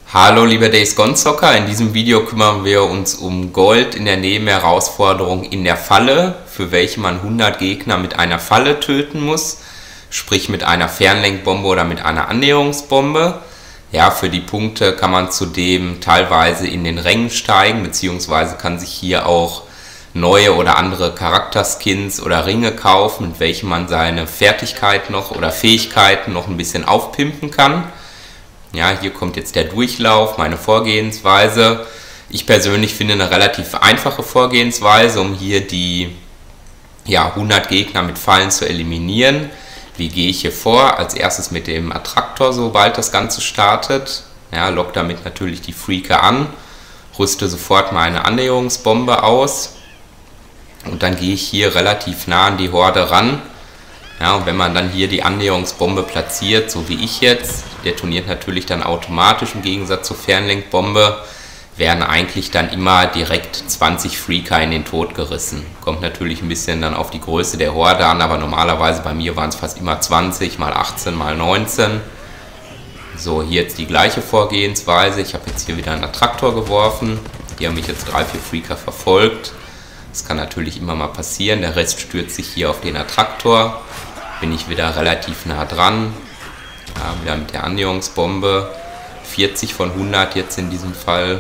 Hallo liebe Days Gone Zocker, in diesem Video kümmern wir uns um Gold in der Nebenherausforderung in der Falle, für welche man 100 Gegner mit einer Falle töten muss, sprich mit einer Fernlenkbombe oder mit einer Annäherungsbombe. Ja, für die Punkte kann man zudem teilweise in den Rängen steigen, beziehungsweise kann sich hier auch neue oder andere Charakterskins oder Ringe kaufen, mit welchen man seine Fertigkeit noch oder Fähigkeiten noch ein bisschen aufpimpen kann. Ja, hier kommt jetzt der Durchlauf, meine Vorgehensweise. Ich persönlich finde eine relativ einfache Vorgehensweise, um hier die 100 Gegner mit Fallen zu eliminieren. Wie gehe ich hier vor? Als erstes mit dem Attraktor, sobald das Ganze startet. Ja, lock damit natürlich die Freaker an, rüste sofort meine Annäherungsbombe aus und dann gehe ich hier relativ nah an die Horde ran. Ja, und wenn man dann hier die Annäherungsbombe platziert, so wie ich jetzt, detoniert natürlich dann automatisch im Gegensatz zur Fernlenkbombe, werden eigentlich dann immer direkt 20 Freaker in den Tod gerissen. Kommt natürlich ein bisschen dann auf die Größe der Horde an, aber normalerweise bei mir waren es fast immer 20, mal 18, mal 19. So, hier jetzt die gleiche Vorgehensweise. Ich habe jetzt hier wieder einen Attraktor geworfen. Hier haben mich jetzt 3, 4 Freaker verfolgt. Das kann natürlich immer mal passieren. Der Rest stürzt sich hier auf den Attraktor. Bin ich wieder relativ nah dran. Ja, wieder mit der Annäherungsbombe. 40 von 100 jetzt in diesem Fall.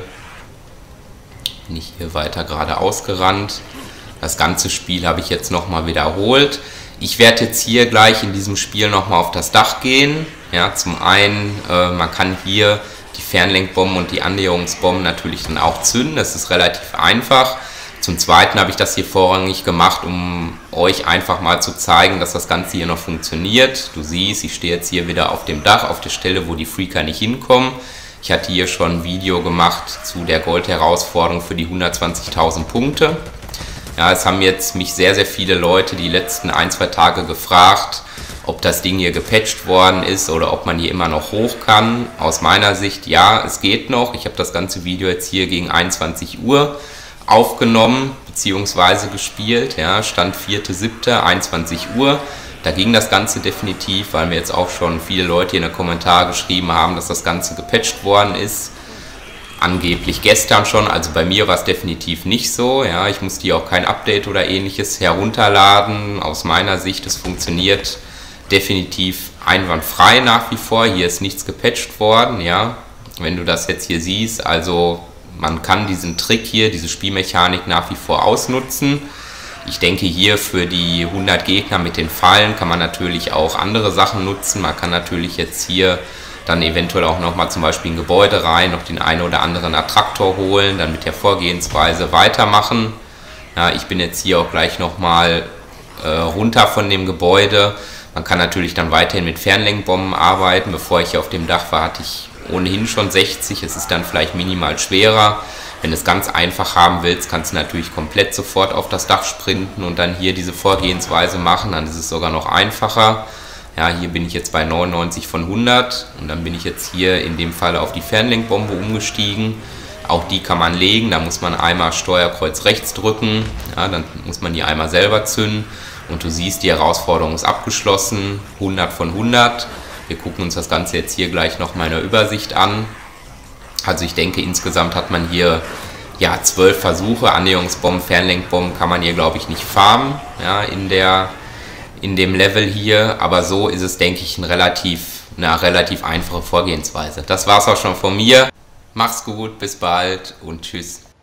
Bin ich hier weiter geradeaus gerannt. Das ganze Spiel habe ich jetzt nochmal wiederholt. Ich werde jetzt hier gleich in diesem Spiel nochmal auf das Dach gehen. Ja, zum einen, man kann hier die Fernlenkbomben und die Annäherungsbomben natürlich dann auch zünden. Das ist relativ einfach. Zum Zweiten habe ich das hier vorrangig gemacht, um euch einfach mal zu zeigen, dass das Ganze hier noch funktioniert. Du siehst, ich stehe jetzt hier wieder auf dem Dach, auf der Stelle, wo die Freaker nicht hinkommen. Ich hatte hier schon ein Video gemacht zu der Gold-Herausforderung für die 120.000 Punkte. Ja, es haben jetzt mich sehr, sehr viele Leute die letzten 1-2 Tage gefragt, ob das Ding hier gepatcht worden ist oder ob man hier immer noch hoch kann. Aus meiner Sicht, ja, es geht noch. Ich habe das ganze Video jetzt hier gegen 21 Uhr aufgenommen bzw. gespielt, ja, Stand 4.7., 21 Uhr. Da ging das Ganze definitiv, weil mir jetzt auch schon viele Leute in den Kommentaren geschrieben haben, dass das Ganze gepatcht worden ist. Angeblich gestern schon, also bei mir war es definitiv nicht so. Ja, ich musste hier auch kein Update oder ähnliches herunterladen. Aus meiner Sicht, es funktioniert definitiv einwandfrei nach wie vor. Hier ist nichts gepatcht worden, ja. Wenn du das jetzt hier siehst, also man kann diesen Trick hier, diese Spielmechanik nach wie vor ausnutzen. Ich denke, hier für die 100 Gegner mit den Fallen kann man natürlich auch andere Sachen nutzen. Man kann natürlich jetzt hier dann eventuell auch nochmal zum Beispiel ein Gebäude rein, noch den einen oder anderen Attraktor holen, dann mit der Vorgehensweise weitermachen. Ja, ich bin jetzt hier auch gleich nochmal runter von dem Gebäude. Man kann natürlich dann weiterhin mit Fernlenkbomben arbeiten. Bevor ich hier auf dem Dach war, hatte ich ohnehin schon 60, es ist dann vielleicht minimal schwerer. Wenn du es ganz einfach haben willst, kannst du natürlich komplett sofort auf das Dach sprinten und dann hier diese Vorgehensweise machen, dann ist es sogar noch einfacher. Ja, hier bin ich jetzt bei 99 von 100 und dann bin ich jetzt hier in dem Fall auf die Fernlenkbombe umgestiegen. Auch die kann man legen, da muss man einmal Steuerkreuz rechts drücken, ja, dann muss man die einmal selber zünden und du siehst, die Herausforderung ist abgeschlossen, 100 von 100. Wir gucken uns das Ganze jetzt hier gleich noch mal in der Übersicht an. Also ich denke, insgesamt hat man hier 12 Versuche. Annäherungsbomben, Fernlenkbomben kann man hier, glaube ich, nicht farmen, ja, in dem Level hier. Aber so ist es, denke ich, eine relativ einfache Vorgehensweise. Das war es auch schon von mir. Mach's gut, bis bald und tschüss.